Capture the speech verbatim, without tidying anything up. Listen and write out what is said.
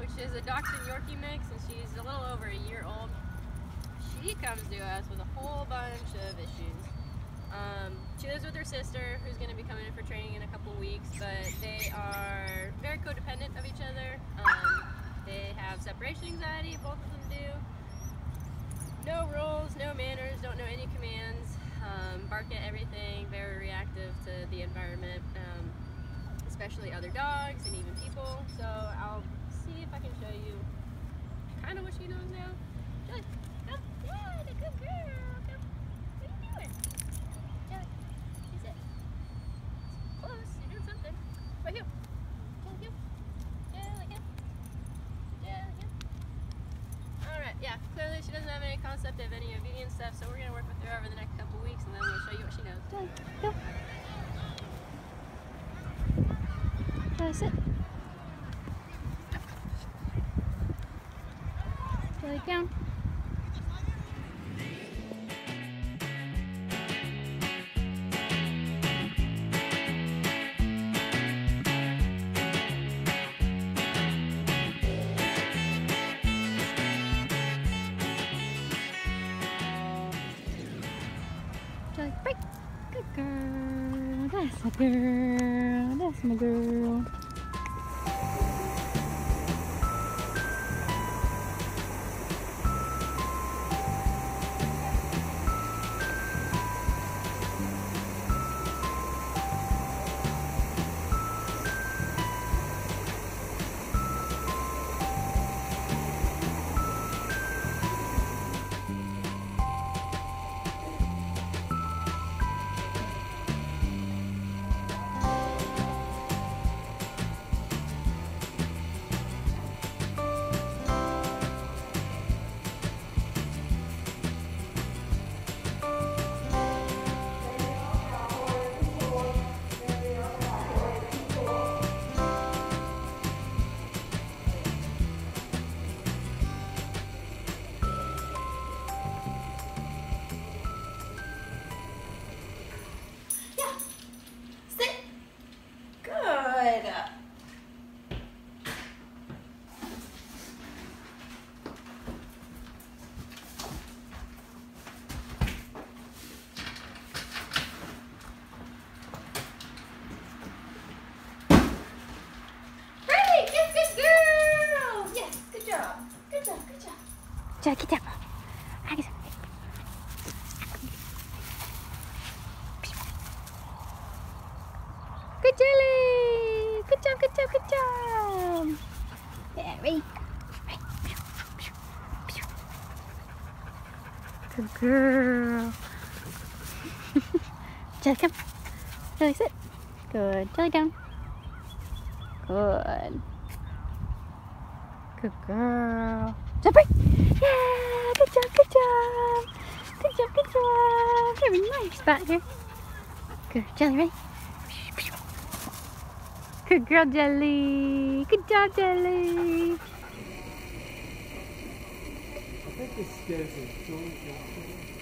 which is a Dachshund Yorkie mix, and she's a little over a year old. She comes to us with a whole bunch of issues. Um, she lives with her sister, who's going to be coming in for training in a couple weeks, but they are very codependent of each other. Um, they have separation anxiety, both of them do. No rules, no manners, don't know any commands, um, bark at everything, very reactive to the environment, um, especially other dogs and even people. So I'll see if I can show you kind of what she knows now. Jelly, come. Yeah, the good girl. Come. What are you doing? Jelly, she's it. Close, you're doing something. Right here. Jelly, here. Jelly, here. Jelly, here. Alright, yeah, clearly she doesn't have any concept of any obedience stuff, so we're going to work with her over the next couple weeks, and then we'll show you what she knows. Jelly, go. Jelly, sit. Jelly, down. Jelly, break. Good girl. That's my girl. That's my girl. Jelly, get down. Good Jelly! Good job, good job, good job! Yeah, ready? Good girl. Jelly, come. Jelly, sit. Good. Jelly, down. Good. Good girl. Jump right. Yeah, good job, good job. Good job, good job. Very nice spot here. Good. Jelly, ready? Good girl, Jelly. Good job, Jelly. I think this scares us.